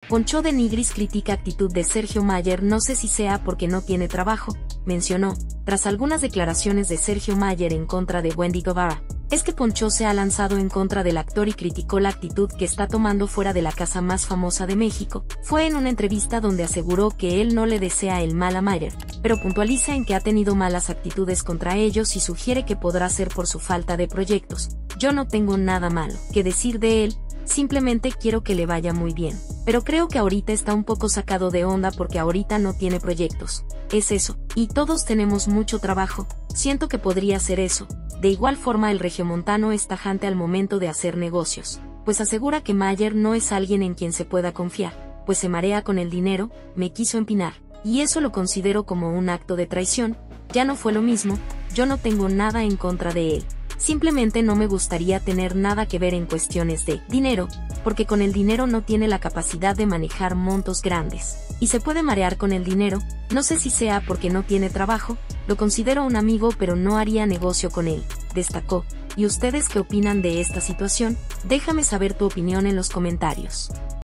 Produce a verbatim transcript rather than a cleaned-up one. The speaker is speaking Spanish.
Poncho de Nigris critica actitud de Sergio Mayer, no sé si sea porque no tiene trabajo, mencionó, tras algunas declaraciones de Sergio Mayer en contra de Wendy Guevara. Es que Poncho se ha lanzado en contra del actor y criticó la actitud que está tomando fuera de la casa más famosa de México. Fue en una entrevista donde aseguró que él no le desea el mal a Mayer, pero puntualiza en que ha tenido malas actitudes contra ellos y sugiere que podrá ser por su falta de proyectos. Yo no tengo nada malo que decir de él, simplemente quiero que le vaya muy bien. Pero creo que ahorita está un poco sacado de onda porque ahorita no tiene proyectos. Es eso, y todos tenemos mucho trabajo, siento que podría ser eso. De igual forma el regiomontano es tajante al momento de hacer negocios, pues asegura que Mayer no es alguien en quien se pueda confiar, pues se marea con el dinero, me quiso empinar, y eso lo considero como un acto de traición, ya no fue lo mismo, yo no tengo nada en contra de él. Simplemente no me gustaría tener nada que ver en cuestiones de dinero, porque con el dinero no tiene la capacidad de manejar montos grandes, y se puede marear con el dinero, no sé si sea porque no tiene trabajo, lo considero un amigo pero no haría negocio con él, destacó. ¿Y ustedes qué opinan de esta situación? Déjame saber tu opinión en los comentarios.